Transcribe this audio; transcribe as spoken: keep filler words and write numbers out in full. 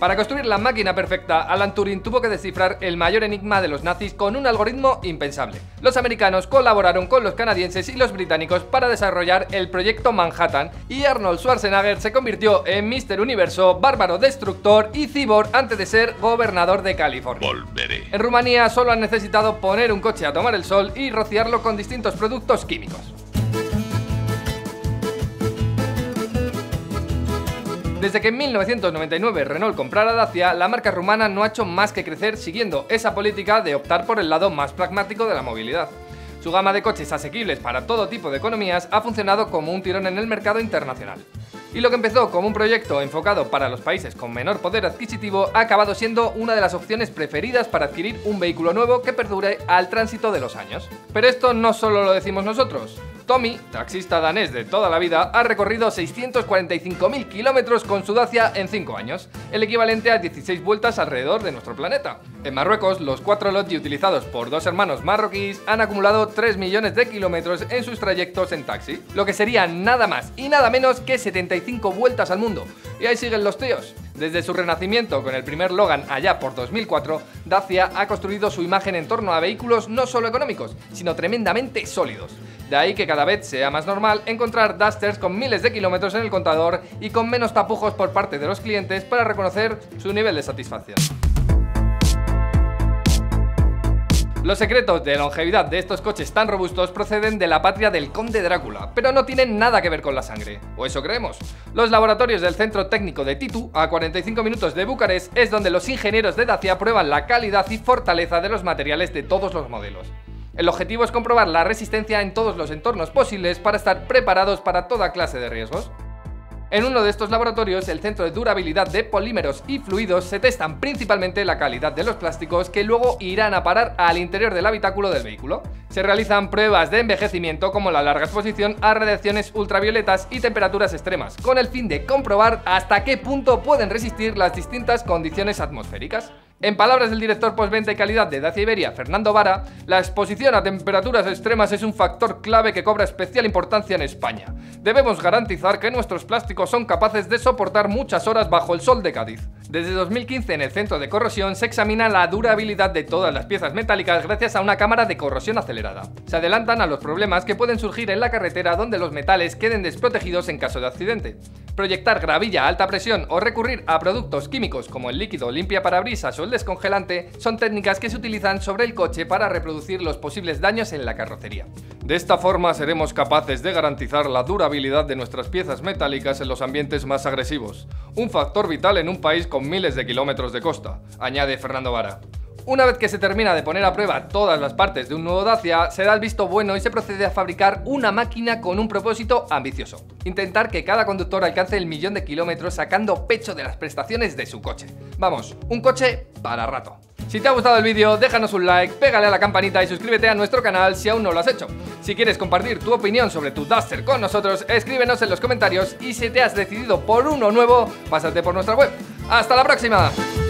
Para construir la máquina perfecta, Alan Turing tuvo que descifrar el mayor enigma de los nazis con un algoritmo impensable. Los americanos colaboraron con los canadienses y los británicos para desarrollar el proyecto Manhattan, y Arnold Schwarzenegger se convirtió en míster Universo, bárbaro destructor y cyborg antes de ser gobernador de California. Volveré. En Rumanía solo han necesitado poner un coche a tomar el sol y rociarlo con distintos productos químicos. Desde que en mil novecientos noventa y nueve Renault comprara Dacia, la marca rumana no ha hecho más que crecer siguiendo esa política de optar por el lado más pragmático de la movilidad. Su gama de coches asequibles para todo tipo de economías ha funcionado como un tirón en el mercado internacional. Y lo que empezó como un proyecto enfocado para los países con menor poder adquisitivo ha acabado siendo una de las opciones preferidas para adquirir un vehículo nuevo que perdure al tránsito de los años. Pero esto no solo lo decimos nosotros. Tommy, taxista danés de toda la vida, ha recorrido seiscientos cuarenta y cinco mil kilómetros con su Dacia en cinco años, el equivalente a dieciséis vueltas alrededor de nuestro planeta. En Marruecos, los cuatro Logi utilizados por dos hermanos marroquíes han acumulado tres millones de kilómetros en sus trayectos en taxi, lo que sería nada más y nada menos que setenta y cinco vueltas al mundo. Y ahí siguen los tíos. Desde su renacimiento con el primer Logan allá por dos mil cuatro, Dacia ha construido su imagen en torno a vehículos no solo económicos, sino tremendamente sólidos. De ahí que cada vez sea más normal encontrar Dusters con miles de kilómetros en el contador y con menos tapujos por parte de los clientes para reconocer su nivel de satisfacción. Los secretos de longevidad de estos coches tan robustos proceden de la patria del conde Drácula, pero no tienen nada que ver con la sangre, o eso creemos. Los laboratorios del Centro Técnico de Titu, a cuarenta y cinco minutos de Bucarest, es donde los ingenieros de Dacia prueban la calidad y fortaleza de los materiales de todos los modelos. El objetivo es comprobar la resistencia en todos los entornos posibles para estar preparados para toda clase de riesgos. En uno de estos laboratorios, el Centro de Durabilidad de Polímeros y Fluidos, se testan principalmente la calidad de los plásticos que luego irán a parar al interior del habitáculo del vehículo. Se realizan pruebas de envejecimiento como la larga exposición a radiaciones ultravioletas y temperaturas extremas, con el fin de comprobar hasta qué punto pueden resistir las distintas condiciones atmosféricas. En palabras del director postventa y calidad de Dacia Iberia, Fernando Vara, la exposición a temperaturas extremas es un factor clave que cobra especial importancia en España. Debemos garantizar que nuestros plásticos son capaces de soportar muchas horas bajo el sol de Cádiz. Desde dos mil quince en el Centro de Corrosión se examina la durabilidad de todas las piezas metálicas gracias a una cámara de corrosión acelerada. Se adelantan a los problemas que pueden surgir en la carretera donde los metales queden desprotegidos en caso de accidente. Proyectar gravilla a alta presión o recurrir a productos químicos como el líquido limpia parabrisas o el descongelante son técnicas que se utilizan sobre el coche para reproducir los posibles daños en la carrocería. De esta forma seremos capaces de garantizar la durabilidad de nuestras piezas metálicas en los ambientes más agresivos, un factor vital en un país con miles de kilómetros de costa, añade Fernando Vara. Una vez que se termina de poner a prueba todas las partes de un nuevo Dacia, se da el visto bueno y se procede a fabricar una máquina con un propósito ambicioso: intentar que cada conductor alcance el millón de kilómetros sacando pecho de las prestaciones de su coche. Vamos, un coche para rato. Si te ha gustado el vídeo, déjanos un like, pégale a la campanita y suscríbete a nuestro canal si aún no lo has hecho. Si quieres compartir tu opinión sobre tu Duster con nosotros, escríbenos en los comentarios, y si te has decidido por uno nuevo, pásate por nuestra web. ¡Hasta la próxima!